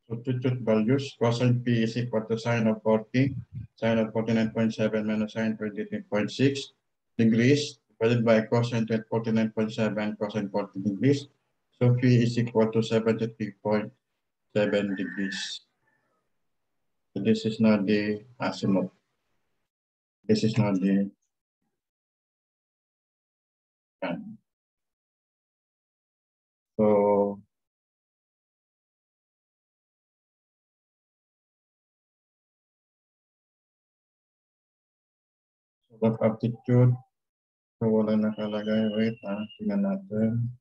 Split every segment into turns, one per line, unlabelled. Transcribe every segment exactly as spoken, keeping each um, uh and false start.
Substitute values. Cosine P is equal to sine of forty, sine of forty-nine point seven minus sine twenty-three point six degrees divided by cosine forty-nine point seven cosine forty degrees. So P is equal to seventy-three point seven degrees. So this is not the azimuth. This is not the tan. So of aptitude. So wala nakalagay. Wait, ah, tingnan natin.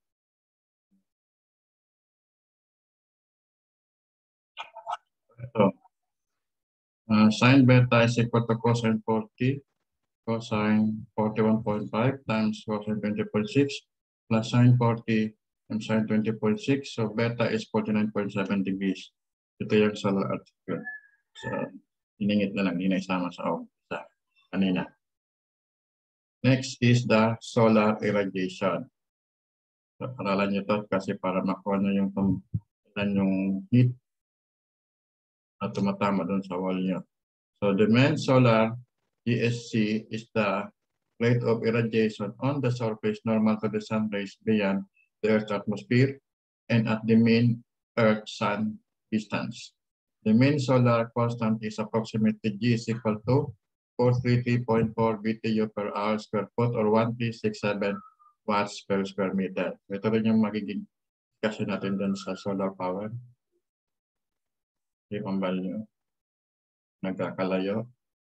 Ito. Uh, sine beta is equal to cosine forty, cosine forty-one point five times cosine twenty point six plus sine forty and sine twenty point six. So beta is forty-nine point seven degrees. Ito yung solar altitude. So, iningit na lang, hindi na isama sa umpisa kanina. Next is the solar irradiation. So, paralan nyo ito kasi para makuha nyo yung, yung heat at tumatama doon sa wall nyo. So the main solar E S C is the rate of irradiation on the surface normal to the sun rays beyond the Earth's atmosphere and at the mean Earth-Sun distance. The mean solar constant is approximately G is equal to four hundred thirty-three point four B T U per hour square foot or one thousand three hundred sixty-seven watts per square meter. Ito rin yung magiging discussion natin dun sa solar power. Yung value. Nagkakalayo.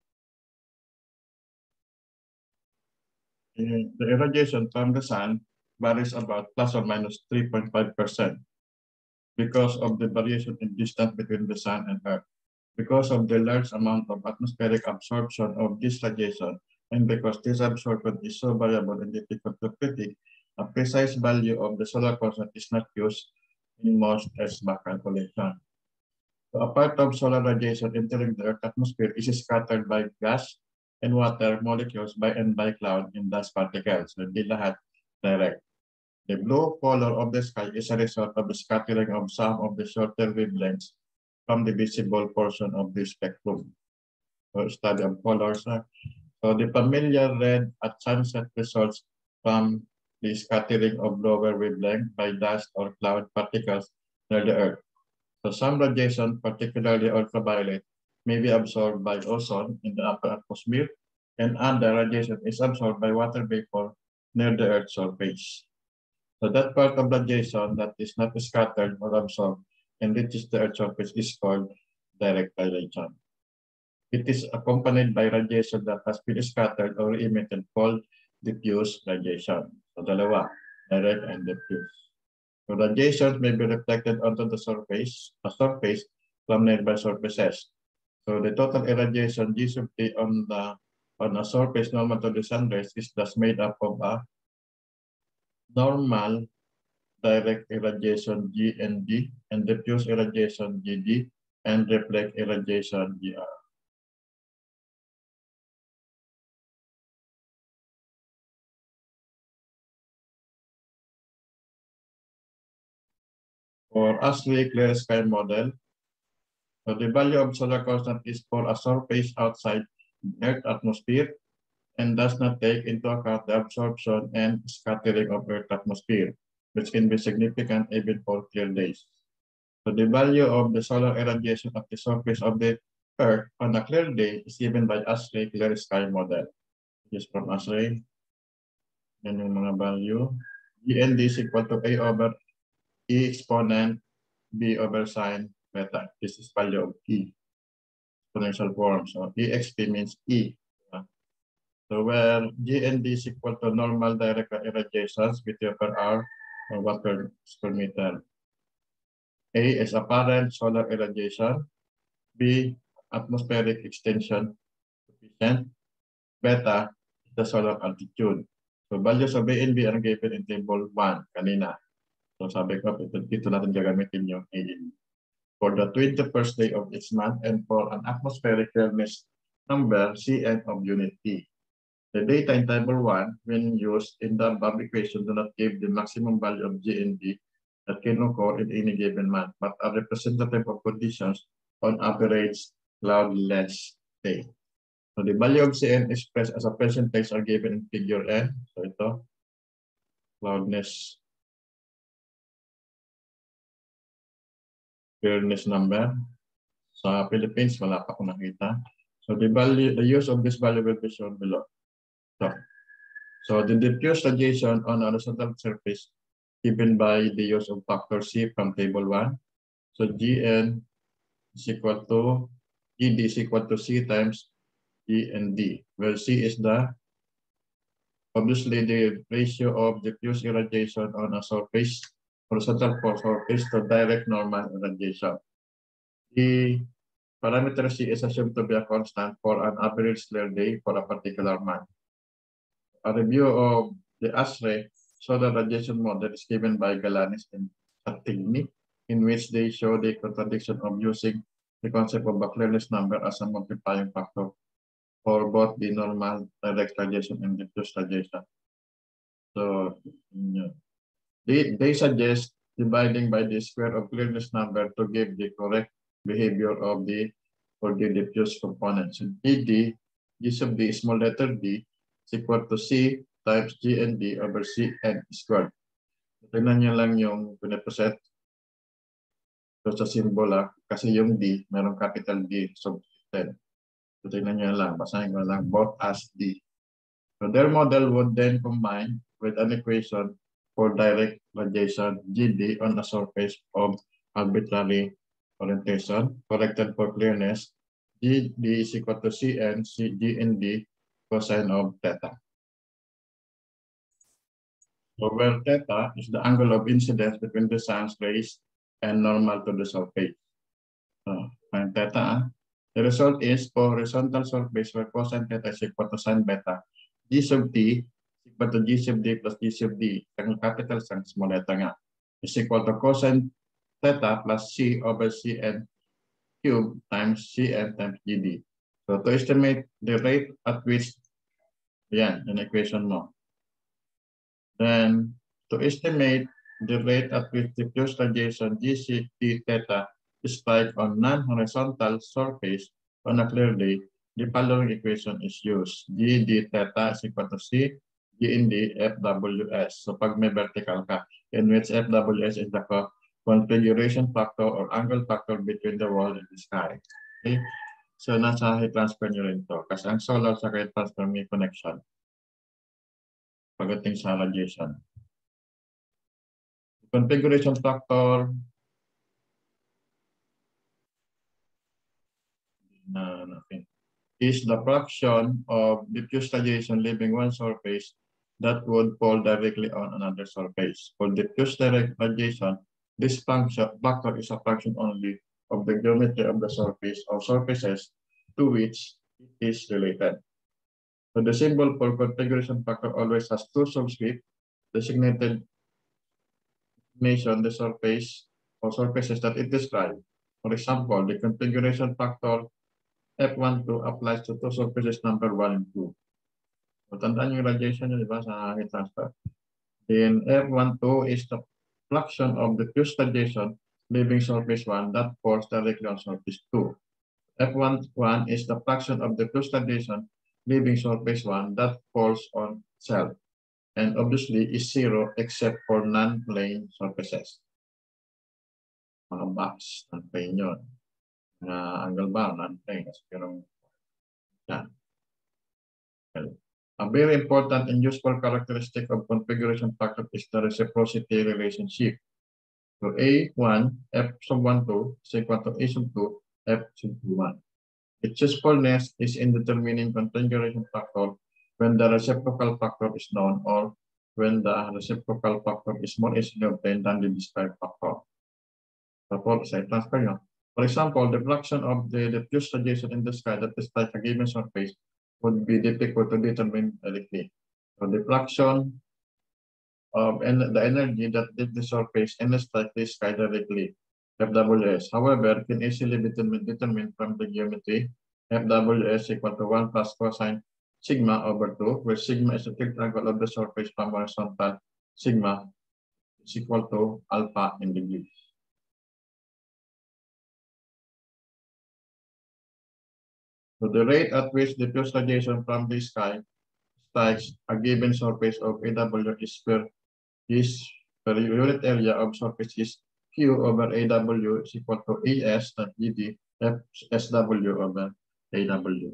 The irradiation from the sun varies about plus or minus three point five percent because of the variation in distance between the sun and Earth. Because of the large amount of atmospheric absorption of this radiation, and because this absorption is so variable and difficult to predict, a precise value of the solar constant is not used in most Earth-back calculation. So a part of solar radiation entering the Earth's atmosphere is scattered by gas and water molecules by and by cloud in dust particles. So hindi lahat direct. The blue color of the sky is a result of the scattering of some of the shorter wavelengths from the visible portion of the spectrum. So study of colors. So the familiar red at sunset results from the scattering of lower wavelength by dust or cloud particles near the Earth. So some radiation, particularly ultraviolet, may be absorbed by ozone in the upper atmosphere, and other radiation is absorbed by water vapor near the Earth's surface. So that part of radiation that is not scattered or absorbed and reaches the Earth's surface is called direct radiation. It is accompanied by radiation that has been scattered or emitted called diffuse radiation. So dalawa, direct and diffuse. So radiation may be reflected onto the surface, a surface from nearby surfaces. So the total irradiation G sub T on the on a surface normal to the sun rays is thus made up of a normal direct irradiation G N D and diffuse irradiation G D and reflect irradiation G R. For ASLE clear sky model, so the value of solar constant is for a surface outside the Earth atmosphere and does not take into account the absorption and scattering of Earth atmosphere, which can be significant even for clear days. So the value of the solar irradiation of the surface of the Earth on a clear day is given by ASLE clear sky model. This is from ASLE. Yan yung mga value. G N D is equal to A over E exponent B over sine beta. This is value of E, exponential form. So E X P means E. So where G N D is equal to normal direct irradiations B T U per hour or watt per square meter. A is apparent solar irradiation. B, atmospheric extension coefficient. Beta is the solar altitude. So values of A and B are given in table one kanina. So sabi ko, ito, ito natin gagamitin yung A and B. For the twenty-first day of each month and for an atmospheric clearness number C N of unit T. The data in table one, when used in the above equation, do not give the maximum value of G N D that can occur in any given month, but are representative of conditions on average cloudless day. So the value of C N expressed as a percentage are given in figure N. So ito, cloudness, clearness number. Sa Philippines, wala pa akong nakita. So the value, the use of this value will be shown below. So, so the diffuse radiation on a horizontal surface given by the use of factor C from table one. So G N is equal to, G D is equal to C times G and D, where C is the, obviously the ratio of diffuse irradiation on a surface, horizontal surface to direct normal irradiation. The parameter C is assumed to be a constant for an average clear day for a particular month. A review of the ASRE solar radiation model is given by Galanis and Attigny, in which they show the contradiction of using the concept of a clearness number as a multiplying factor for both the normal direct radiation and diffuse radiation. So yeah. they, they suggest dividing by the square of clearness number to give the correct behavior of the for the diffuse components. So G D, G sub D, small letter D, is equal to C times G N D over C N squared. Tingnan niyo lang yung pinapresent so sa symbol ah, kasi yung D, merong capital D sub ten. So tingnan niyo lang, basahin ko lang both as D. So their model would then combine with an equation for direct radiation G D on a surface of arbitrary orientation, corrected for clearness. G D is equal to C N, C, G and D cosine of theta. So where theta is the angle of incidence between the sun's rays and normal to the surface. So find theta. Ah. The result is for horizontal surface where cosine theta is equal to sin beta, G sub T is equal to G sub D plus G sub D, ang capital sang small letter nga, is equal to cosine theta plus C over C N cube times C N times G D. So to estimate the rate at which, yan, an equation mo. Then to estimate the rate at which diffuse radiation G C D theta is strike on non-horizontal surface on a clear day, the following equation is used. G D theta is equal to C, G N D, F W S. So pag may vertical ka, in which F W S is the configuration factor or angle factor between the world and the sky. Okay? So nasa heat transfer nyo rin to. Kasi ang solar sa heat transfer may connection pagdating sa radiation. Configuration factor na natin is the fraction of diffuse radiation leaving one surface that would fall directly on another surface. For diffuse direct radiation, this function factor is a fraction only of the geometry of the surface or surfaces to which it is related. So the symbol for configuration factor always has two subscript designated nation the surface or surfaces that it describes. For example, the configuration factor F one two applies to two surfaces number one and two. So tandaan yung radiation nyo, di ba, sa heat transfer. Then F one two is the fraction of the diffuse radiation leaving surface one that falls directly on surface two. F one one is the fraction of the diffuse radiation leaving surface one that falls on itself. And obviously is zero except for non-plane surfaces. Mga box, non-plane yun. Uh, angle bar, non-plane. Yeah. A very important and useful characteristic of configuration factor is the reciprocity relationship. So A one, F sub one two is equal to A sub two, F sub two one. Its usefulness is in determining configuration factor when the reciprocal factor is known or when the reciprocal factor is more easily obtained than the described factor. Suppose I transfer yun. For example, the fraction of the diffuse radiation in the sky that is like a given surface would be difficult to determine directly. So the fraction of en the energy that hit the surface and strike the sky directly, F W S. However, can easily be determined from the geometry. F W S equal to one plus cosine sigma over two, where sigma is the tilt angle of the surface from horizontal, sigma is equal to alpha in degrees. So the rate at which diffuse radiation from the sky strikes a given surface of A W is per is per unit area of surface is Q over A W is equal to A S at G D F S W over A W.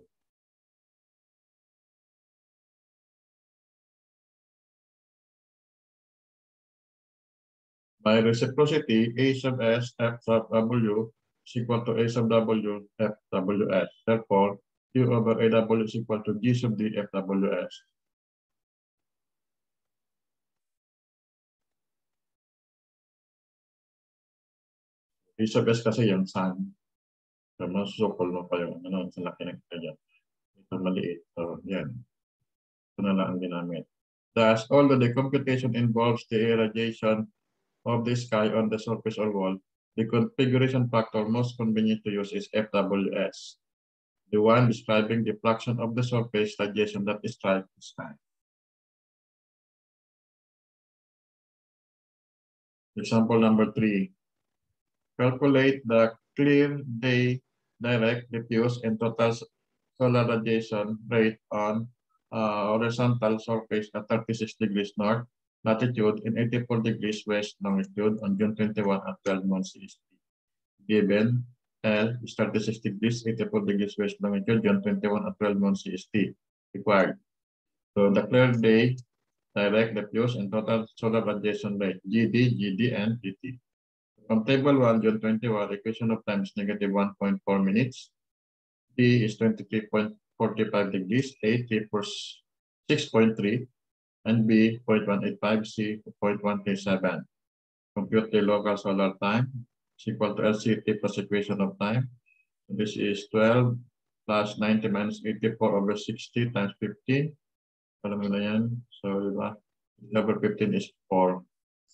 By reciprocity, A sub S F sub W is equal to A sub W F W S. Therefore, Q over A W is equal to G sub D F W S. A sub S kasi yung sun. So, masusukol mo pa yung ano, sa laki ng kanya. Ito maliit. So, yan. Ito na lang ang ginamit. Thus, although the computation involves the irradiation of the sky on the surface or wall, the configuration factor most convenient to use is F W S, the one describing the fraction of the surface radiation that strikes the sky. Example number three. Calculate the clear day direct, diffuse, and total solar radiation rate on uh, horizontal surface at thirty-six degrees north latitude and eighty-four degrees west longitude on June twenty-first at twelve noon C S T. Given L is thirty-six degrees, eighty-four degrees west longitude, June twenty-first at twelve noon C S T. Required. So the clear day, direct, diffuse, and total solar radiation rate, G D, G D, and G T. From table one, June twenty-first, equation of time is negative one point four minutes. T is twenty-three point four five degrees, A three for six point three, and B zero point one eight five, C zero point one three seven. Compute the local solar time is equal to L C T plus equation of time. This is twelve plus ninety minus eighty-four over sixty times fifteen. Alam mo na yan. So, diba? Number fifteen is four.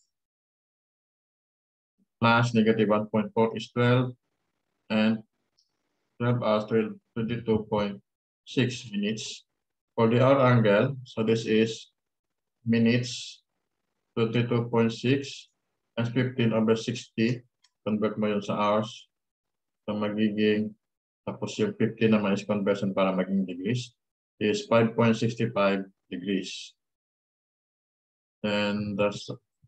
Plus negative one point four is twelve. And twelve hours, twenty-two point six minutes. For the hour angle, so this is minutes, twenty-two point six, and fifteen over sixty. Convert mo yun sa hours. So magiging, tapos yung fifteen naman is conversion para maging degrees, is five point six five degrees. And that's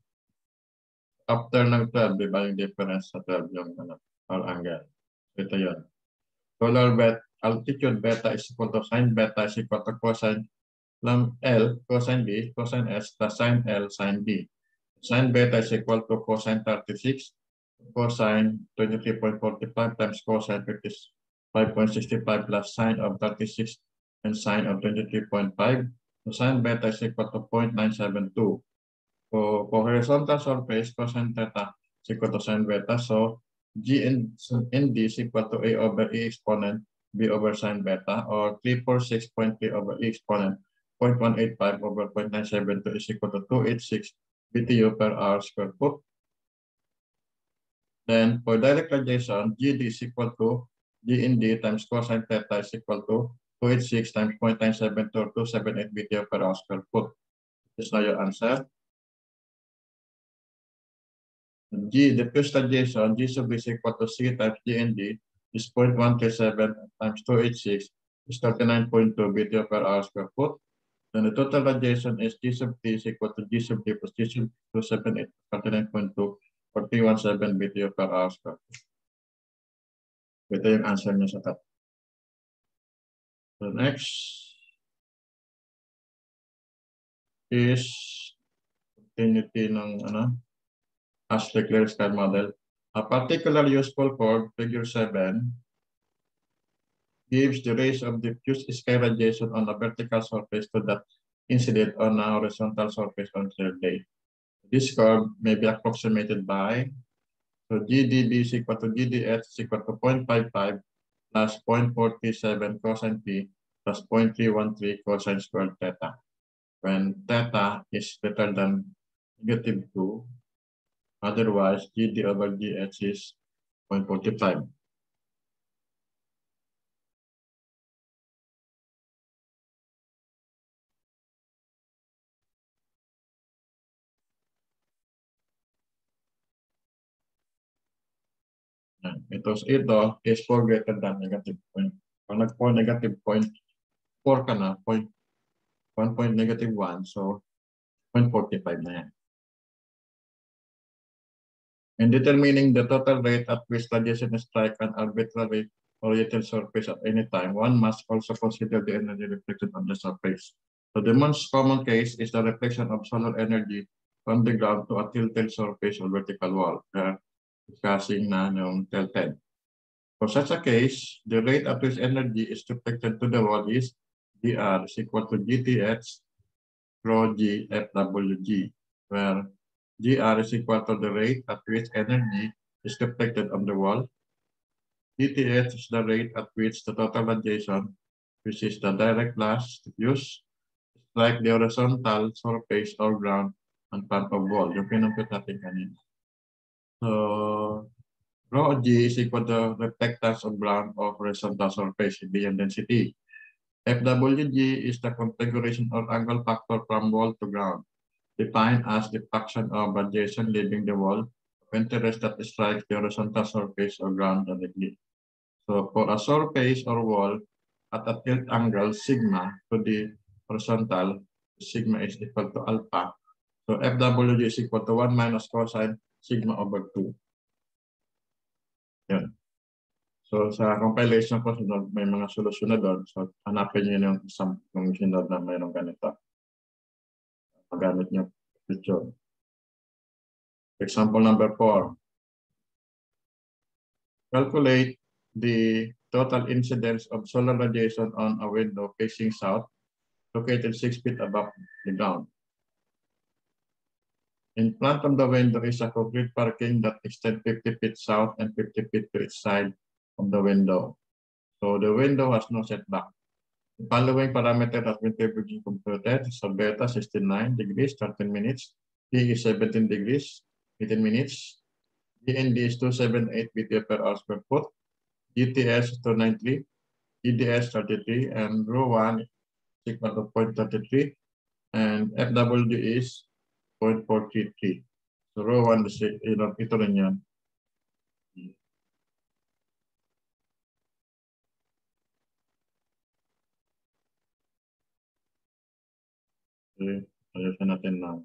after ng twelve, di ba yung difference sa twelve yung ano, hour angle. Ito yun. Solar bet, altitude beta is equal to sine beta is equal to cosine lang L, cosine B, cosine S, plus sine L, sine B. Sine beta is equal to cosine thirty-six, cosine twenty-three point four five times cosine fifty-five point six five plus sine of thirty-six and sine of twenty-three point five. So sine beta is equal to zero point nine seven two. So for horizontal surface, cosine theta is equal to sine beta. So G and D is equal to A over E exponent B over sine beta, or three hundred forty-six point three over E exponent zero point one eight five over zero point nine seven two is equal to two hundred eighty-six B T U per hour square foot. Then for direct radiation, G D is equal to G and D times cosine theta is equal to two hundred eighty-six times zero point nine seven two or two hundred seventy-eight B T U per hour square foot. This is now your answer. G, diffuse radiation, G sub is equal to C times G and D is zero point one three seven times two hundred eighty-six is thirty-nine point two B T U per hour square foot. Then the total radiation is G sub T is equal to G sub D plus G sub two seventy-eight, thirty-nine point two or three hundred seventeen B T U per hour square foot. Ito yung answer niya sa top. So next is continuity ng ano, Ashley-Clear sky model. A particular useful chord, figure seven, gives the rays of diffuse sky radiation on a vertical surface to that incident on a horizontal surface on clear day. This curve may be approximated by, so G D B is equal to G D S is equal to zero point five five plus zero point four three seven cosine P plus zero point three one three cosine squared theta. When theta is greater than negative two, otherwise G D over G H is zero point four five. Ito, ito is four greater than negative point. Pag nag-four negative point, four ka na, point, one point negative one, so zero point four five na yan. In determining the total rate at which radiation strike an arbitrary oriented surface at any time, one must also consider the energy reflected on the surface. So the most common case is the reflection of solar energy from the ground to a tilted surface or vertical wall. Uh, discussing na yung tilted. For such a case, the rate at which energy is reflected to the wall is G R is equal to G T H rho G F W G, where G R is equal to the rate at which energy is reflected on the wall. G T H is the rate at which the total radiation, which is the direct flash diffuse, strike the horizontal surface or ground on front of wall. Yung pinumpit natin kanina. So, rho G is equal to reflectance of ground of horizontal surface, radiant density. F W G is the configuration or angle factor from wall to ground, defined as the fraction of radiation leaving the wall of interest that strikes the horizontal surface or ground directly. So for a surface or wall at a tilt angle sigma to the horizontal, sigma is equal to alpha. So F W G is equal to one minus cosine sigma over two. Yan. So sa compilation ko, may mga solusyon na doon. So hanapin nyo yung isang yung sinod na mayroong ganito. Magamit nyo picture. Example number four. Calculate the total incidence of solar radiation on a window facing south, located six feet above the ground. In front of the window is a concrete parking that extends fifty feet south and fifty feet to each side of the window. So the window has no setback. The following parameter has been typically computed. So beta sixty-nine degrees, thirteen minutes. P is seventeen degrees, eighteen minutes. D N D is two seventy-eight B T U per hour per foot. G T S is two ninety-three. E D S thirty-three. And rho one is equal to zero point three three. And F W G is zero point four three three. So rho one is ito rin yan. Okay, ayusin natin lang.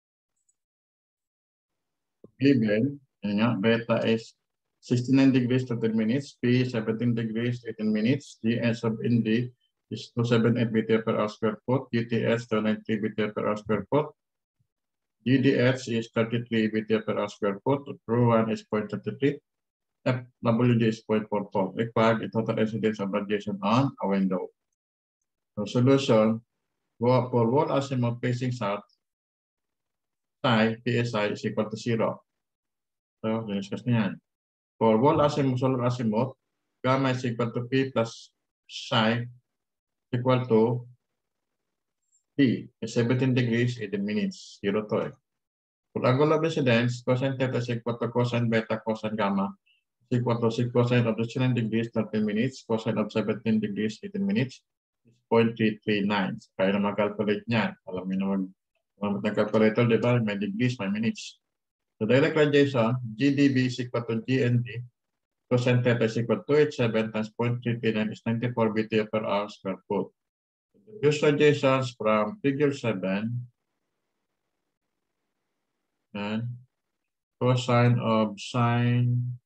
Given, yun nga, beta is sixty-nine degrees, thirteen minutes. P seventeen degrees, eighteen minutes. D S of N D is two seventy-eight B T U per hour square foot. G T S two ninety-three B T U per hour square foot. G D H is thirty-three B T U per hour square foot. Rho one is zero point three three. F W G is zero point four four. Required the total incidence of radiation on a window. So solution, for wall azimuth facing south, psi, P S I is equal to zero. So, discuss niyan. For wall azimuth, solar azimuth, gamma is equal to P plus psi equal to P is seventeen degrees, eighteen minutes. Zero to eh. For angle of incidence, cosine theta is equal to cosine beta, cosine gamma is equal to cosine of sixty-nine degrees, thirteen minutes, cosine of seventeen degrees, eighteen minutes is zero point three three nine. Kaya na mag-calculate niyan. Alam niyo na mag mag-calculator, di ba? May degrees, may minutes. So direct radiation, G D B is equal to G N D. Cosine theta is equal to two eighty-seven times zero point three three nine is ninety-four B T U per hour square foot. Diffuse radiations from figure seven and cosine of sine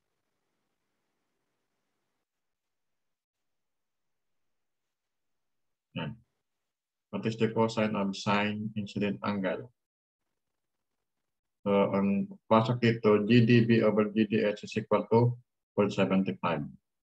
yan. What is the cosine of sine incident angle? So ang pasok dito, G D B over G D H is equal to zero point seven five.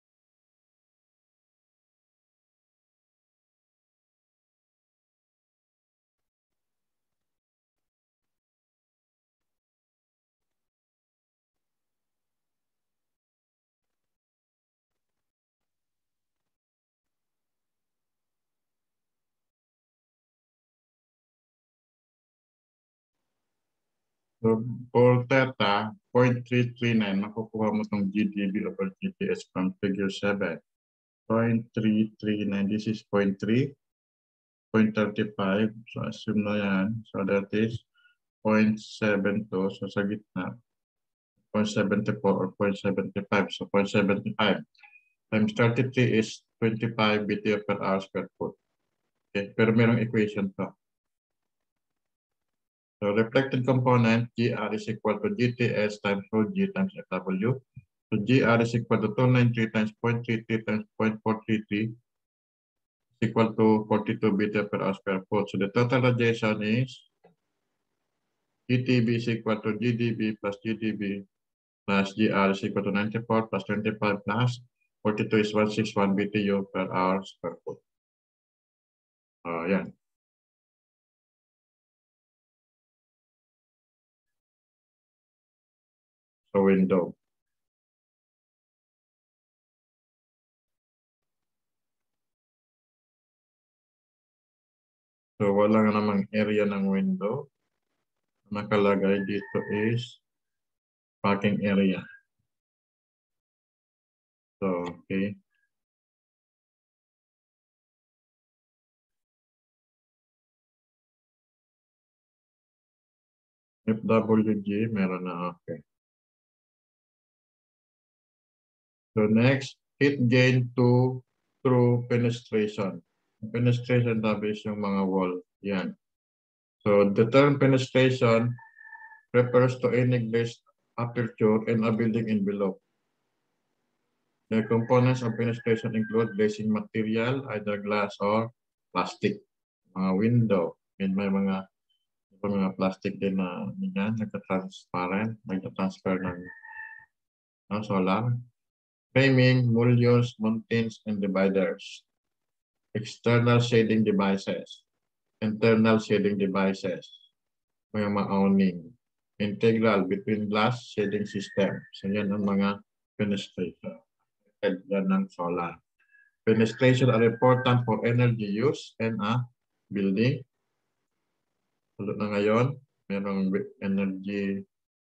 So for theta, zero point three three nine, makukuha mo itong G D B over G D H from figure seven. zero point three three nine, this is zero point three, zero point three five, so assume na yan. So that is zero point seven two, so sa gitna. zero point seven four or zero point seven five. So zero point seven five times thirty-three is twenty-five B T U per hour square foot. Okay, pero merong equation to. So reflected component, G R is equal to G T S times rho G times F W. So G R is equal to two hundred ninety-three times zero point three three times zero point four three three is equal to forty-two B T U per hour square foot. So the total radiation is G T B is equal to G D B plus G D B plus G R is equal to ninety-four plus twenty-five plus forty-two is one hundred sixty-one B T U per hour square foot. Uh, yeah. So window. So wala nga namang area ng window. Nakalagay dito is parking area. So, okay. F W G, meron na, okay. So next, heat gain to through penetration. Penetration tabi is yung mga wall. Yan. So the term penetration refers to any glazed aperture in a building envelope. The components of penetration include glazing material, either glass or plastic. Mga window, and may mga mga plastic din na yan, nagka-transparent, nagka-transfer ng no, solar. Framing, mullions, mountains, and dividers. External shading devices. Internal shading devices. Mga ma-awning. Integral between glass shading system. So yan ang mga penetration. Yan ng solar. Penetration are important for energy use and a building. Tulad na ngayon, merong energy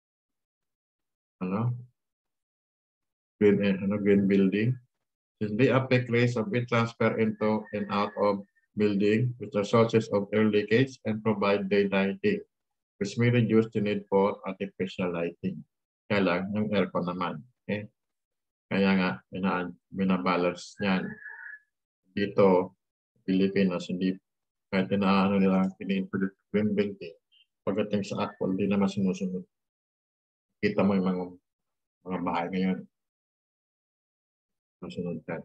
ano, green, ano, green building. Since they affect rays of heat transfer into and out of building, which are sources of air leakage and provide day lighting, which may reduce the need for artificial lighting. Kaya lang, yung aircon naman. Okay? Kaya nga, binabalance yan. Dito, Pilipinas, hindi, kahit inaano nila, pini-introduce green building, pagdating sa actual, hindi naman sinusunod. Kita mo yung mga, mga bahay ngayon. Masunod ka.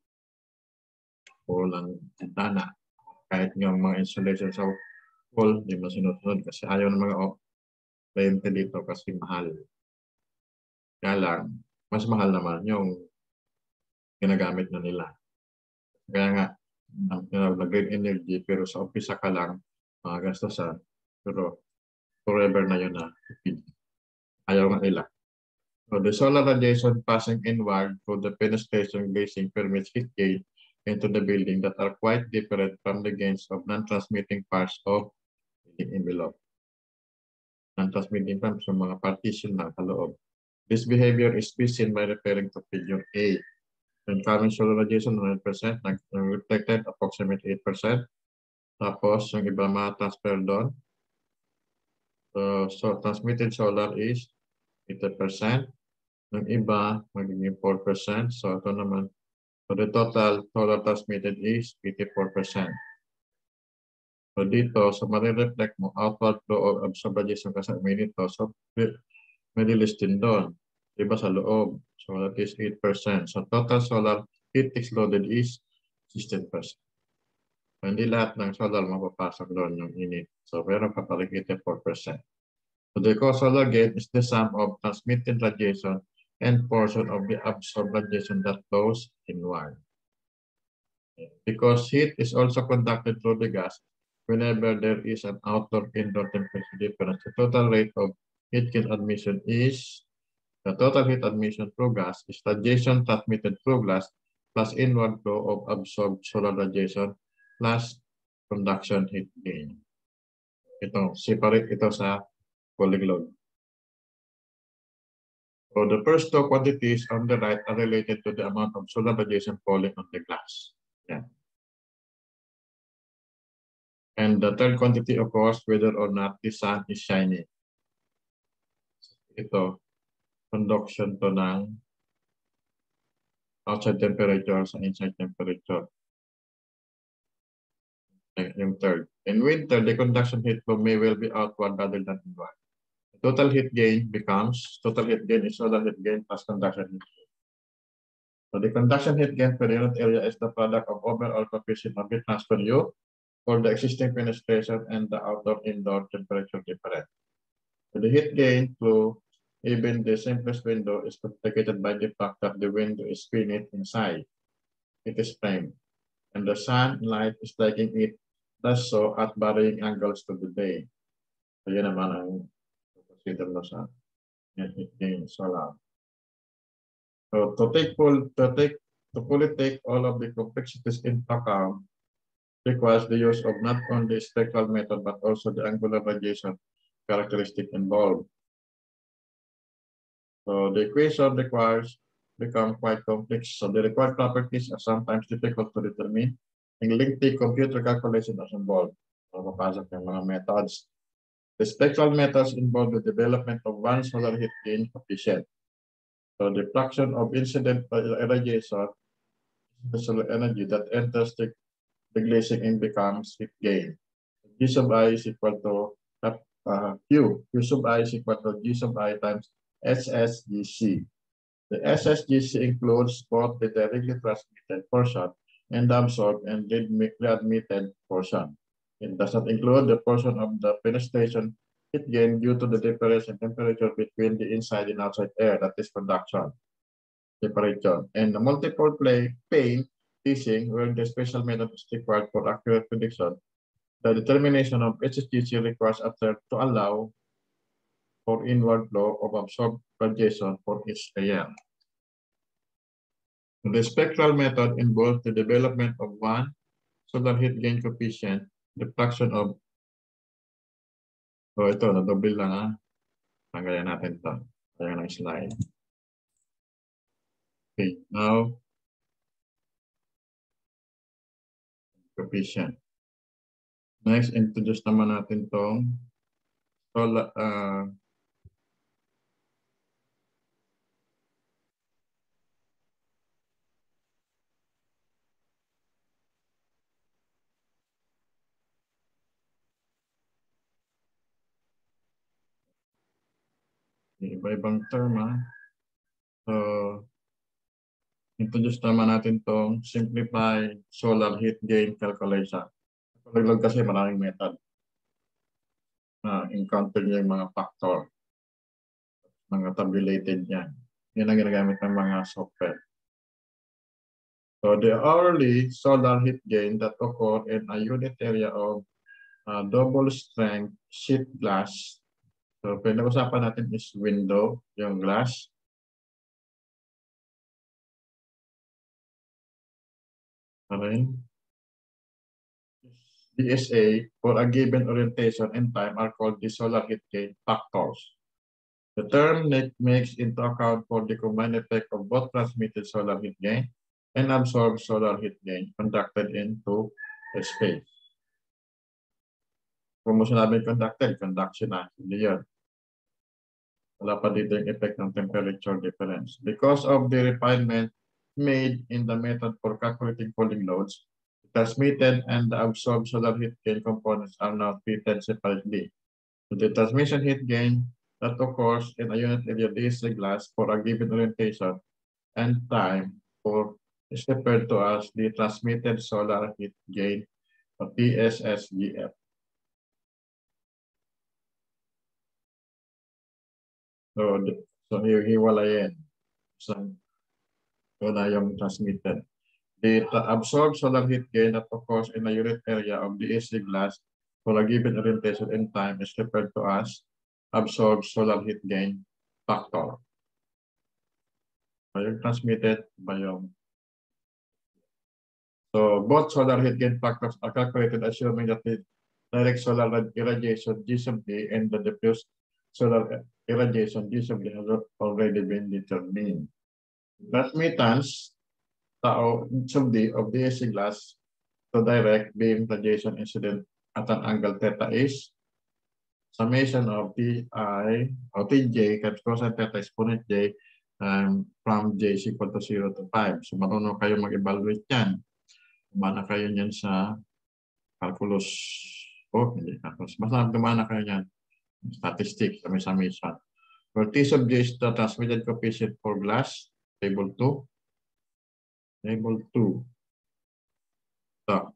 O lang tintana. Kahit yung mga installation sa wall, hindi masunod-sunod kasi ayaw ng mga kliyente dito kasi mahal. Kaya lang, mas mahal naman yung ginagamit na nila. Kaya nga, nag-green energy pero sa umpisa ka lang, mga gastosan, pero forever na yun na ayaw nga nila. So the solar radiation passing inward through the penetration glazing permits heat gain into the building that are quite different from the gains of non-transmitting parts of the envelope. Non-transmitting parts ng mga partition na sa loob. This behavior is seen by referring to figure A. Incoming solar radiation one hundred percent, reflected approximately eight percent. Tapos yung iba ma-transfer doon. So, so transmitted solar is eighty percent. Yung iba magiging four percent. So ito naman, so the total solar transmitted is eighty-four percent. So dito, so marireflect mo outward flow of absorbed radiation kasi may nito. So may release din doon. Iba sa loob. So that is eight percent. So total solar heat exploded is sixteen percent. So, hindi lahat ng solar mapapasok doon yung init. So meron pa paling eighty-four percent. So the solar gain is the sum of transmitted radiation and portion of the absorbed radiation that flows inward. Because heat is also conducted through the gas, whenever there is an outdoor-indoor temperature difference, the total rate of heat gain admission is, the total heat admission through gas is radiation transmitted through glass plus inward flow of absorbed solar radiation plus conduction heat gain. Ito, separate ito sa cooling load. So the first two quantities on the right are related to the amount of solar radiation falling on the glass. Yeah. And the third quantity, of course, whether or not the sun is shining. Ito. conduction to ng outside temperature sa inside temperature. Yung third. In winter, the conduction heat flow may well be outward rather than inward. Total heat gain becomes, total heat gain is total heat gain plus conduction heat gain. So the conduction heat gain per unit area is the product of overall coefficient of heat transfer U for the existing fenestration and the outdoor-indoor temperature difference. So the heat gain through even the simplest window is complicated by the fact that the window is finished inside. It is framed, and the sunlight is striking it, thus so at varying angles to the day. So yun naman ang consider mo sa heat gain solar. So to take full, to take, to fully take all of the complexities into account requires the use of not only spectral method but also the angular radiation characteristic involved. So the equation requires become quite complex. So the required properties are sometimes difficult to determine. And lengthy computer calculation is involved. So mapasok yung mga methods. The spectral methods involve the development of one solar heat gain coefficient. So the fraction of incident irradiation, the solar energy that enters the, the glazing in becomes heat gain. G sub I is equal to uh, Q. Q sub I is equal to G sub I times S S G C. The S S G C includes both the directly transmitted portion and the absorbed and readmitted portion. It does not include the portion of the penetration heat gain due to the difference in temperature between the inside and outside air, that is conduction, temperature, and the multiple play pane teasing where the special method is required for accurate prediction. The determination of S S G C requires a third to allow for inward flow of absorbed radiation for each layer. The spectral method involves the development of one solar heat gain coefficient, the fraction of, so ito, na-double lang ha. Tanggalin natin ito. Ayan ang slide. Okay, now, coefficient. Next, introduce naman natin itong solar, uh, iba-ibang term ha. So, introduce naman natin itong simplified solar heat gain calculation. Paglag kasi maraming method na uh, encounter niya yung mga factor, mga tabulated niya. Yan ang ginagamit ng mga software. So the hourly solar heat gain that occur in a unit area of uh, double strength sheet glass. So pinag-usapan natin is window, yung glass. Okay. D S A for a given orientation and time are called the solar heat gain factors. The term makes into account for the combined effect of both transmitted solar heat gain and absorbed solar heat gain conducted into a space. Kung mo sinabing conducted, conduction na, hindi yun. Wala pa dito yung effect ng temperature difference. Because of the refinement made in the method for calculating cooling loads, the transmitted and the absorbed solar heat gain components are now treated separately. So the transmission heat gain that occurs in a unit area D S A glass for a given orientation and time for is referred to as the transmitted solar heat gain or T S S G F. So, so hiwalayin. So, yun na yung transmitted. The absorbed solar heat gain that occurs in a unit area of the D S A glass for a given orientation and time is referred to as absorbed solar heat gain factor. So, yung transmitted ba yung So both solar heat gain factors are calculated assuming that the direct solar irradiation G sub D and the diffuse solar irradiation G sub D has already been determined. Transmittance sub D of D S A glass to direct beam radiation incident at an angle theta is summation of Ti or Tj times cosine theta exponent j um, from j is equal to zero to five. So marunong kayo mag-evaluate yan. Kumana kayo niyan sa calculus. Oh, hindi calculus. Basta dumana kayo niyan. Statistics, may summation. For T sub j is the transmitted coefficient for glass. Table two. Table two. So,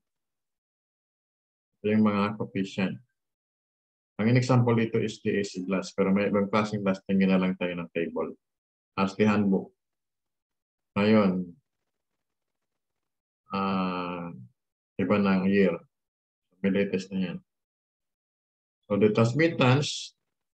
yung mga coefficient. Ang example dito is D A C glass, pero may ibang klaseng glass, tingin na lang tayo ng table. As the handbook. Ngayon, uh, iba ng year. May latest na yan. So the transmittance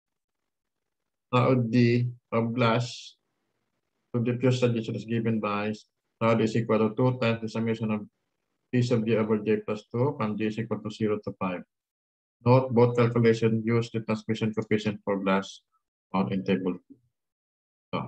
of D of glass to diffuse radiation is given by tau is equal to two times the summation of T sub j over j plus two from j is equal to zero to five. Note both calculations use the transmission coefficient for glass found in table two. So,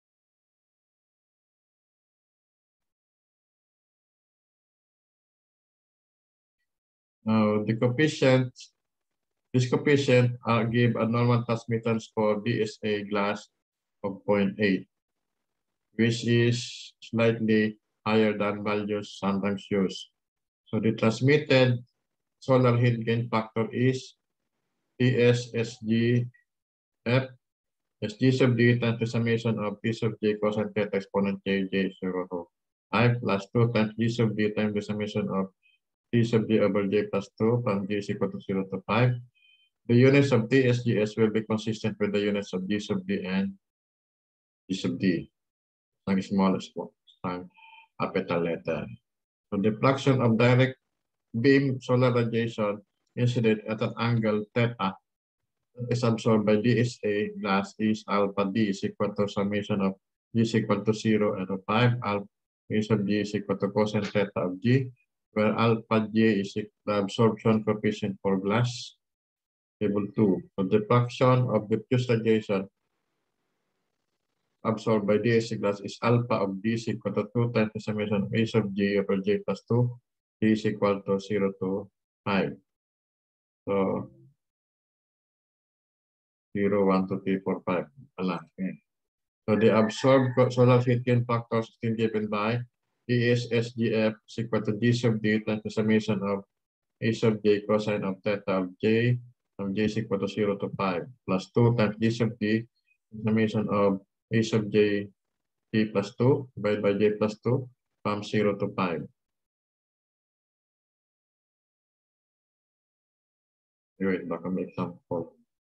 now the coefficient, this coefficient uh, give a normal transmittance for D S A glass of zero point eight, which is slightly higher than values sometimes used. So the transmitted solar heat gain factor is T S S G F S G sub D times the summation of T sub j cosine theta exponent j j zero to five plus two times G sub D times the summation of T sub j over j plus two from j is equal to zero to five. The units of T S G S will be consistent with the units of G sub D and G sub D. Ang smallest one, ang capital letter. So the fraction of direct beam solar radiation incident at an angle theta is absorbed by D S A glass is alpha D is equal to summation of G is equal to zero and five, alpha A sub G is equal to cosine theta of G, where alpha J is the absorption coefficient for glass. Table two. So the fraction of diffuse radiation absorbed by D S A glass is alpha of D is equal to two times the summation of A sub J over J plus two, D is equal to zero to five. So, zero, one, two, three, four, five. Okay. So the absorbed solar heat gain factor is still given by E S S G F is equal to G sub D times the summation of A sub J cosine of theta of J of J is equal to zero to five plus two times G sub D summation of A sub J T plus two divided by J plus two from zero to five. Wait, baka may example.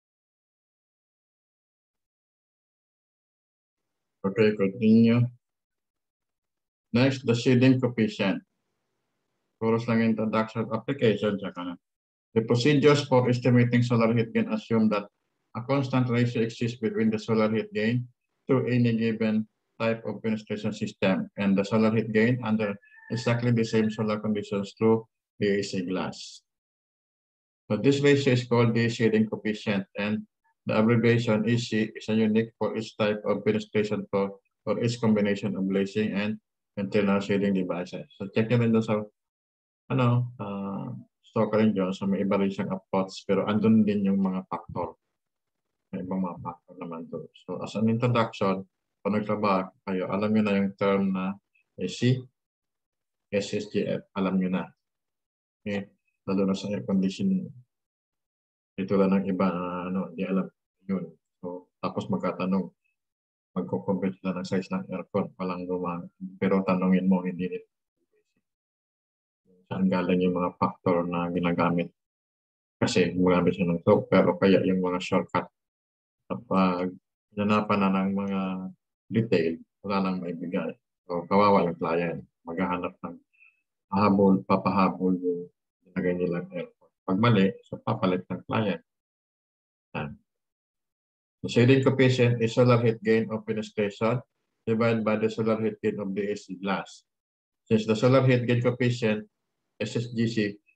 Okay, continue. Next, the shading coefficient. Puros lang introduction application. The procedures for estimating solar heat gain assume that a constant ratio exists between the solar heat gain to any given type of penetration system and the solar heat gain under exactly the same solar conditions through the A C glass. So this ratio is called the shading coefficient, and the abbreviation E C is a unique for each type of penetration for or each combination of glazing and internal shading devices. So check nyo rin doon sa ano, uh, stock rin dyan. So may iba rin siyang approach, pero andun din yung mga factor. May ibang mga factor naman doon. So as an introduction, kung nagtrabaho kayo, alam nyo na yung term na A C, S S G F, alam nyo na. Okay? Lalo na sa air conditioning. Ito lang ng iba na ano, hindi alam yun. So, tapos magkatanong, magko-compare sila ng size ng aircon, walang gumamit. Pero tanongin mo, hindi rin. Saan galing yung mga factor na ginagamit? Kasi gumagamit siya ng software o kaya yung mga shortcut. Kapag hinanapan na ng mga detail, wala nang maibigay. So, kawawa yung client. Maghahanap ng habol, papahabol yung ginagay nilang aircon. Pag mali, so papalit ng client. Yan. The shading coefficient is solar heat gain of penetration divided by the solar heat gain of the A C glass. Since the solar heat gain coefficient, S S G C,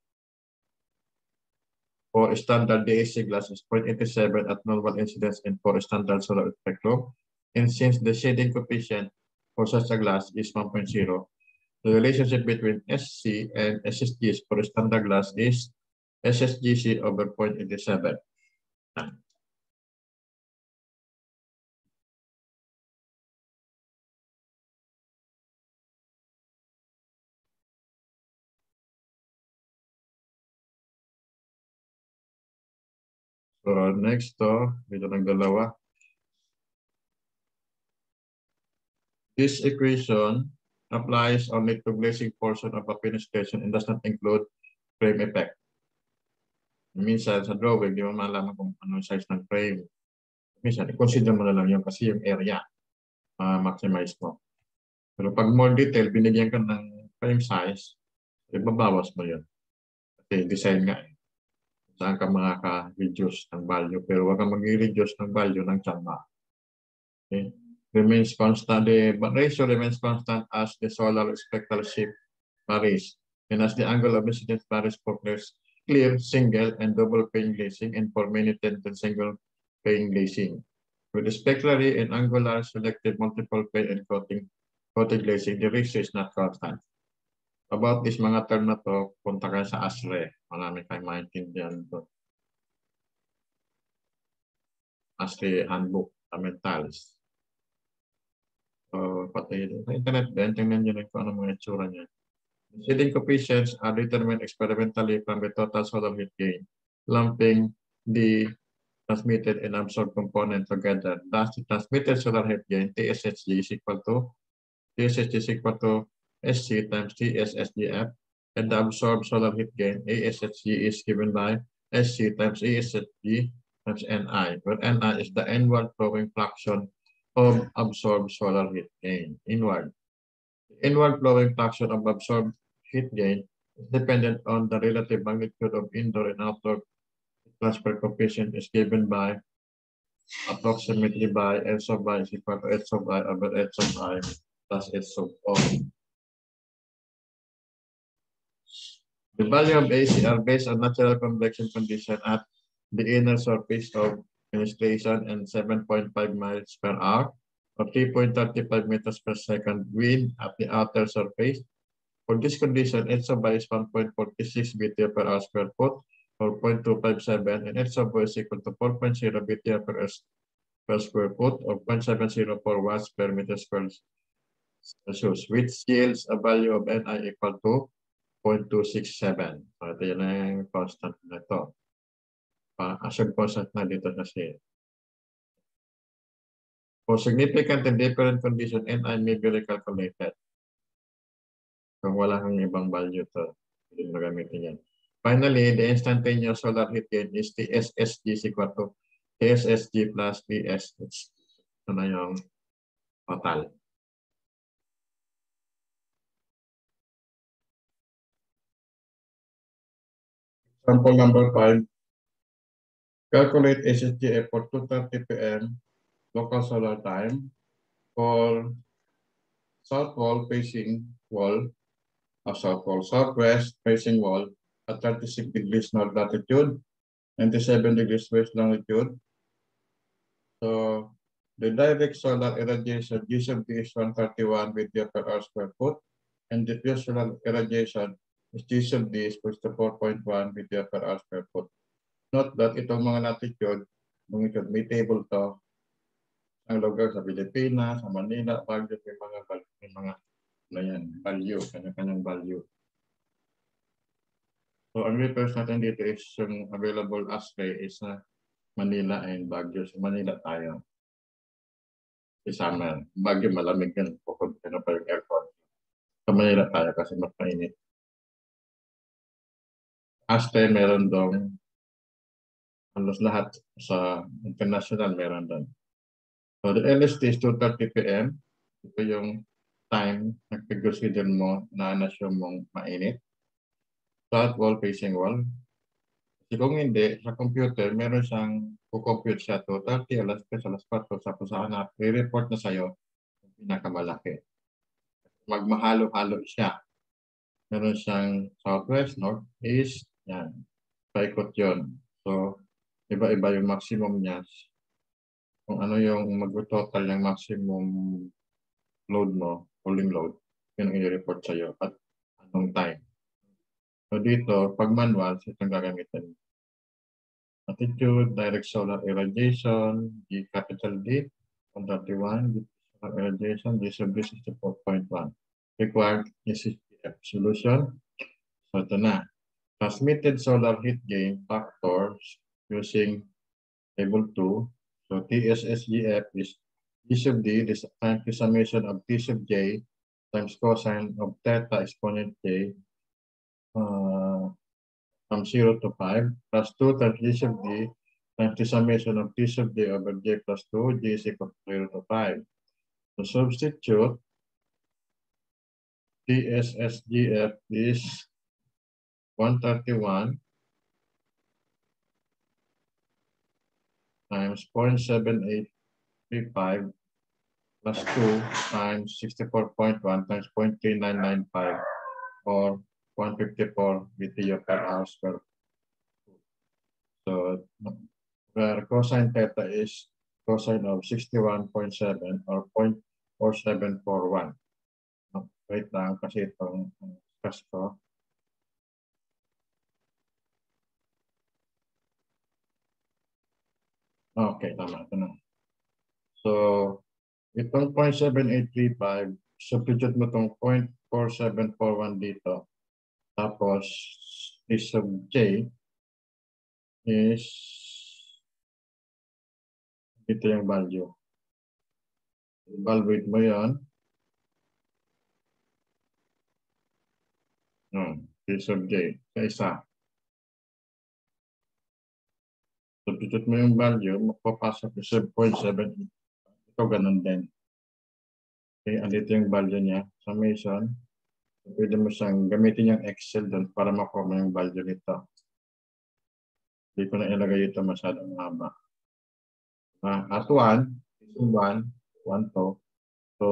for standard D A C glass is zero point eight seven at normal incidence and for standard solar spectrum, and since the shading coefficient for such a glass is one point zero, the relationship between S C and S S G for standard glass is S S G C over zero point eight seven. So next to, dito ng dalawa. This equation applies only to glazing portion of a finished station and does not include frame effect. Minsan sa drawing, di mo malaman kung anong size ng frame. Minsan, i-consider mo na lang yun kasi yung area, uh, maximize mo. Pero pag more detail, binigyan ka ng frame size, ibabawas mo yun. Kasi design nga eh. Saan ka makaka-reduce ng value. Pero huwag kang mag-reduce ng value ng tsamba. Okay? Remains constant. The ratio remains constant as the solar spectral shift varies. And as the angle of incidence varies for clear, single, and double pane glazing, and for many tinted single pane glazing. With the spectrally and angular selected multiple pane and coating, coating glazing, the ratio is not constant. About this mga term na to, punta kayo sa A S R E. Marami kayong maintindihan to. A S R E handbook, fundamentals. So, pati sa internet din, tingnan nyo rin kung ano mga itsura niya. The shading coefficients are determined experimentally from the total solar heat gain, lumping the transmitted and absorbed component together. Thus, the transmitted solar heat gain, T S H G, is equal to T S H G is equal to S C times T S S G F, and the absorbed solar heat gain, A S H G, is given by S C times A S H G times N I, where N I is the inward flowing fraction of absorbed solar heat gain. Inward. The inward flowing fraction of absorbed heat gain is dependent on the relative magnitude of indoor and outdoor transfer coefficient is given by approximately by H sub I is equal to H sub I over H sub I plus H sub O. The value of A C are based on natural convection condition at the inner surface of penetration and seven point five miles per hour or three point three five meters per second wind at the outer surface. For this condition, H sub I is one point four six B T U per hour square foot or zero point two five seven, and H sub O is equal to four point zero B T U per, per square foot or zero point seven zero four watts per meter square Celsius, which yields a value of N I equal to zero point two six seven. So, ito yun na yung constant na ito. Assume constant na dito na siya. For significant and different condition, N I may be recalculated. Kung wala kang ibang value to, hindi mo gamitin yan. Finally, the instantaneous solar heat gain is T S S G is equal to T S S G plus T S. Ito na yung total. Example number five. Calculate S S G F for two thirty P M local solar time for south wall facing wall, or south wall, southwest facing wall at thirty-six degrees north latitude, ninety-seven degrees west longitude. So the direct solar irradiation G sub D is one thirty-one B T U per hour square foot, and diffuse solar irradiation is G sub D is equals to four point one B T U per hour square foot. Note that itong mga latitude, longitude, may table to ang lugar sa Pilipinas, sa Manila, Baguio, may mga, may mga na yan, value, kanya-kanyang value. So ang refers natin dito is yung available as is na Manila and Baguio. So Manila tayo. Sa summer. Baguio malamig yan. Bukod ka na pa yung aircon. Sa Manila tayo kasi mas mainit. Aste meron dong halos lahat sa international meron doon. So the L S T is two thirty P M Ito yung time na consider mo na na-assume mong mainit. South wall facing wall. Kasi kung hindi, sa computer, meron siyang kukompute siya two thirty, alas tres, alas patro, tapos sa hanap, i-report na sa'yo yung pinakamalaki. Magmahalo-halo siya. Meron siyang southwest, northeast, yan. Paikot yun. So, iba-iba yung maximum niya. Kung ano yung mag-total yung maximum load mo, cooling load, yun ang i-report sa'yo at anong time. So dito, pag manual, itong gagamitin. Altitude, direct solar irradiation, G capital D, one thirty-one, solar irradiation, G sub D sixty-four point one. Required is S S G F solution. So ito na. Transmitted solar heat gain factors using table two. So T S S G F is T sub D is times the summation of T sub J times cosine of theta exponent J uh, from zero to five plus two times G sub D times the summation of T sub J over J plus two, J is equal to zero to five. So substitute T S S G F is one thirty-one times zero point seven eight three five plus two times sixty-four point one times zero point three nine nine five or one fifty-four B T U per hour square. So where cosine theta is cosine of sixty-one point seven or zero point four seven four one. Wait lang kasi itong discuss ko. Okay, tama. Ito na. So, itong zero point seven eight three five, substitute mo itong zero point four seven four one dito. Tapos, T sub J is ito yung value. Evaluate mo yan. Hmm, T sub J sa isa. Substitute mo yung value, magpapasok yung zero point seven eight. Ito ganun din. Okay, andito yung value niya. Summation. Pwede mo siyang gamitin yung Excel doon para makuha mo yung value nito. Hindi ko na ilagay ito masyadong mahaba. Uh, at one, one, one to. So,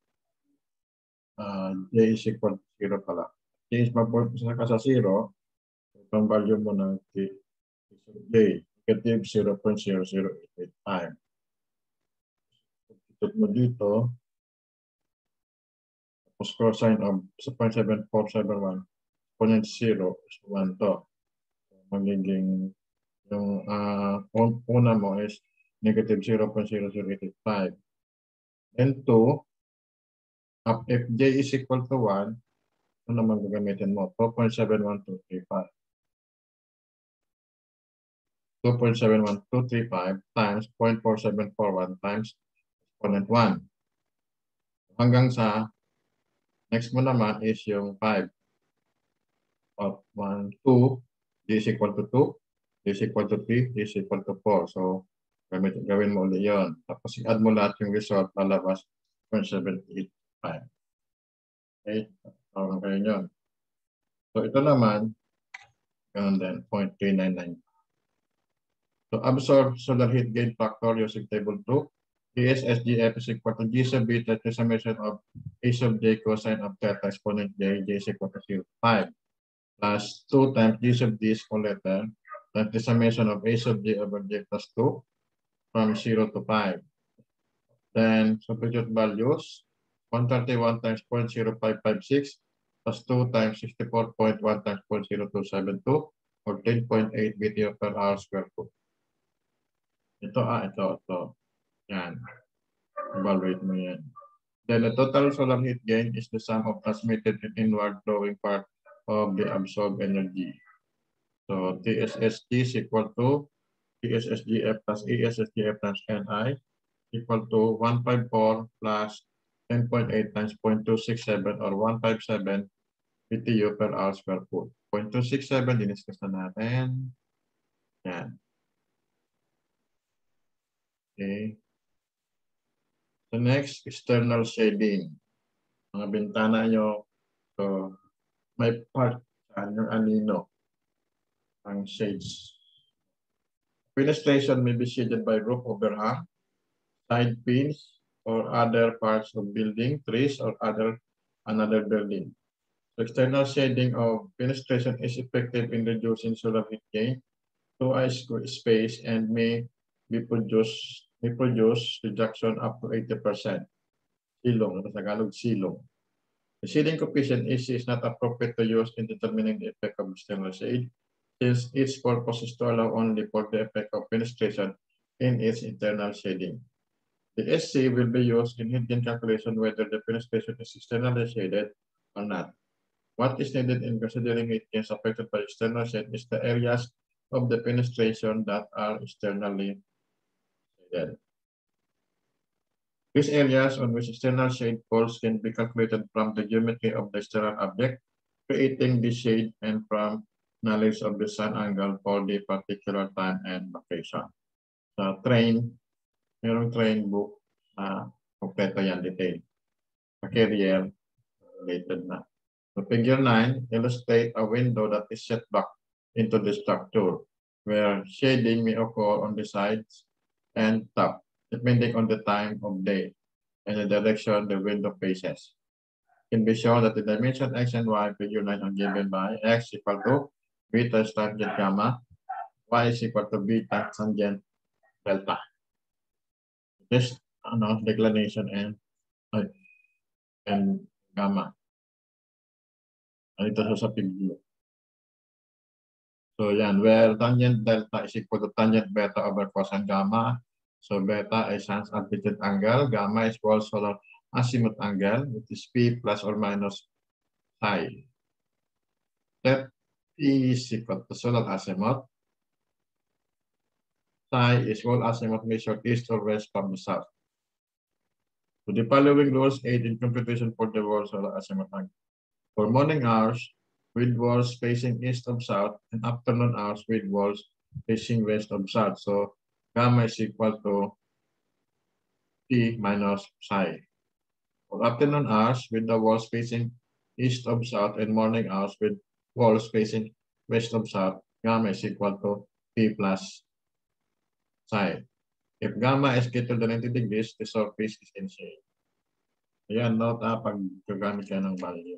uh, J is equal to zero pala. J is magpapasok ka sa zero. Itong value mo ng T, J, negative zero point zero zero eight eight five. Substitute mo dito. Tapos cosine of zero point seven four seven one. Exponent zero is one to. So, magiging yung uh, una mo is negative zero point zero zero eight eight five. And two, if J is equal to one, ano naman gagamitin mo? two point seven one two three five. two point seven one two three five times zero point four seven four one times exponent one. Hanggang sa next mo naman is yung five. Of one, two, J is equal to two, J is equal to three, J is equal to four. So, gamit, gawin mo ulit yun. Tapos, i-add mo lahat yung result, lalabas zero point seven eight five. Okay? Tawag kayo yun. So, ito naman, ganun din, zero point three nine nine. So, absorb solar heat gain factor using table two. T S S G F is equal to G sub B, that is a measure of A sub J cosine of theta exponent J, J is equal to zero point five. Plus two times G sub D small letter, that is a summation of A sub J over J plus two from zero to five. Then substitute values, one thirty-one times zero point zero five five six plus two times sixty-four point one times zero point zero two seven two or ten point eight B T U per hour square foot. Ito ah, ito, ito. Yan. Evaluate mo yan. Then the total solar heat gain is the sum of transmitted and inward flowing part of the absorbed energy. So T S S G is equal to T S S G F plus E S S G F times N I equal to one fifty-four plus ten point eight times zero point two six seven or one fifty-seven B T U per hour square foot. zero point two six seven, diniscuss na natin. Yan. Okay. The next, external shading. Mga bintana nyo, so may part saan yung anino ang shades. Fenestration may be shaded by roof overhang, side pins, or other parts of building, trees, or other another building. So external shading of fenestration is effective in reducing solar heat gain to a space and may be produced may produce reduction up to eighty percent. Silong, sa Tagalog, silong. The shading coefficient A C is not appropriate to use in determining the effect of external shade since its purpose is to allow only for the effect of penetration in its internal shading. The S C will be used in hidden calculation whether the penetration is externally shaded or not. What is needed in considering regions affected by external shade is the areas of the penetration that are externally shaded. These areas on which external shade falls can be calculated from the geometry of the external object, creating the shade, and from knowledge of the sun angle for the particular time and location. Sa train, mayroong train book na uh, kompleto yan, detail. Carrier, related na. So figure nine illustrates a window that is set back into the structure, where shading may occur on the sides and top, depending on the time of day and the direction the window faces. It can be shown that the dimension x and y figure nine are given by x equal to beta tangent gamma, y is equal to beta tangent delta. This ano, declination and uh, and gamma. Ito sa figure. So yan, where tangent delta is equal to tangent beta over cosine gamma. So beta is Sun's amplitude angle, gamma is World solar azimuth angle, which is P plus or minus psi. That P is equal to solar azimuth. Psi is World azimuth measured east or west from the south. So the following rules aid in computation for the World solar azimuth angle. For morning hours, with walls facing east of south, and afternoon hours with walls facing west of south. So gamma is equal to P minus psi. For afternoon hours with the walls facing east of south and morning hours with walls facing west of south, gamma is equal to P plus psi. If gamma is greater than ninety degrees, the surface is in shade. Ayan, note ah, pag gagamit ka ng value.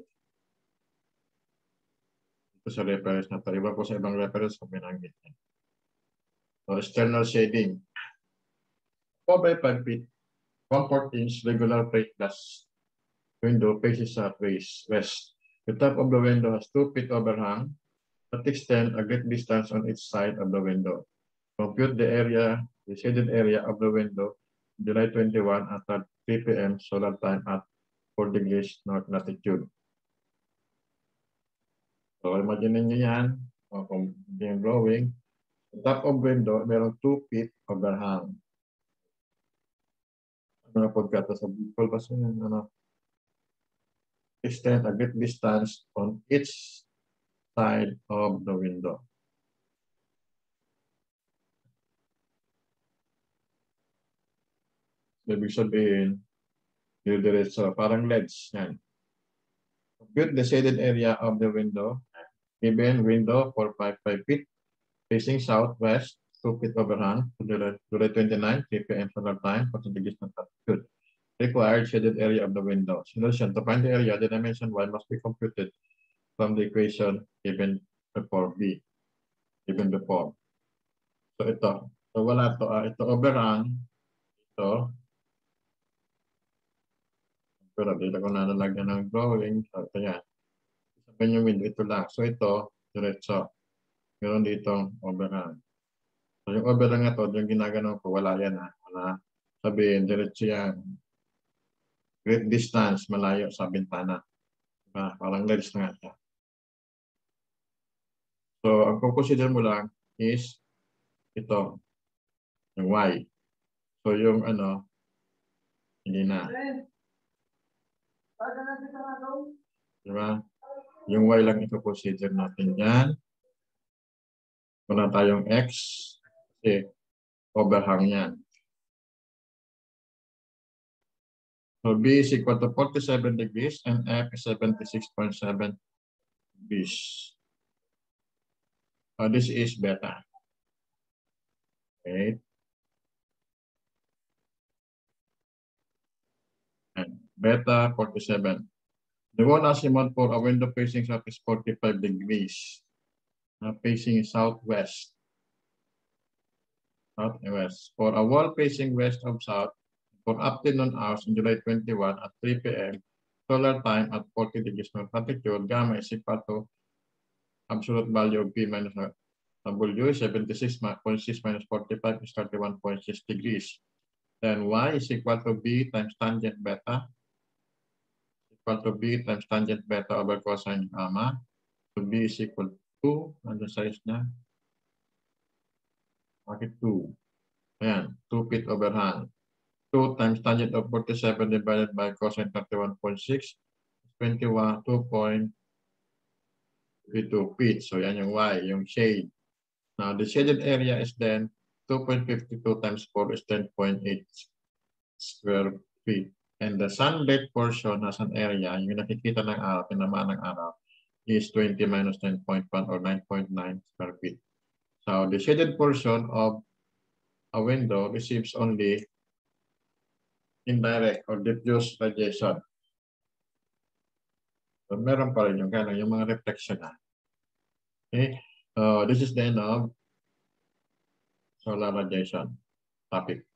Ito sa reference na ito. Iba po sa ibang reference kung binanggit niya. So, external shading. four by five feet, one fourth inch regular plate glass window faces southwest west. The top of the window has two feet overhang that extend a great distance on each side of the window. Compute the area, the shaded area of the window, July twenty-first at three P M solar time at four degrees north latitude. So, imagine niyo yan, o kung yung drawing, the top of window, meron two feet overhang. Mga pagkata sa people kasi ano, extend a great distance on each side of the window. Ibig sabihin, diretso, parang L E Ds. Yan. Compute the shaded area of the window. Given window for five by five feet, facing southwest, two feet overhang, July twenty-ninth, three P M solar time, forty degrees north latitude. Required shaded area of the window. Solution: to find the area, the dimension y must be computed from the equation given before B. Given before. So ito. So wala to. Uh, ito overhang. Ito. Pero dito ko na nalagyan ng drawing. So ito yan. Sabihin yung window. Ito lang. So ito. Diretso. Meron ditong overhang. So yung overhang na to, yung ginagano ko, wala yan ha. Wala. Sabihin, diretso yan. Great distance, malayo sa bintana. Diba? Parang lens na nga siya. So, ang consider mo lang is ito, yung Y. So, yung ano, hindi na. Diba? Yung Y lang ito consider natin yan. Wala tayong X kasi overhang yan. So, B is equal to forty-seven degrees and F is seventy-six point seven degrees. So, this is beta. Okay. And beta forty-seven. The one azimuth for a window facing south is forty-five degrees. Uh, facing southwest. Southwest. For a wall facing west of south, for afternoon hours on July twenty-first at three P M solar time at forty degrees north latitude, gamma is equal to absolute value of P minus W is seventy-six point six minus forty-five is thirty-one point six degrees. Then Y is equal to B times tangent beta equal to B times tangent beta over cosine gamma. So B is equal to two. Ano size niya? Bakit two? Ayan, two feet over hand. two times tangent of forty-seven divided by cosine thirty-one point six is twenty-one, two point three two feet. So yan yung Y, yung shade. Now, the shaded area is then two point five two times four is ten point eight square feet. And the sunlit portion as an area, yung nakikita ng araw, tinamaan ng araw, is twenty minus ten point one or nine point nine square feet. So the shaded portion of a window receives only indirect or diffuse radiation. So meron pa rin yung gano'n, yung mga reflection na. Okay, uh, this is the end of solar radiation topic.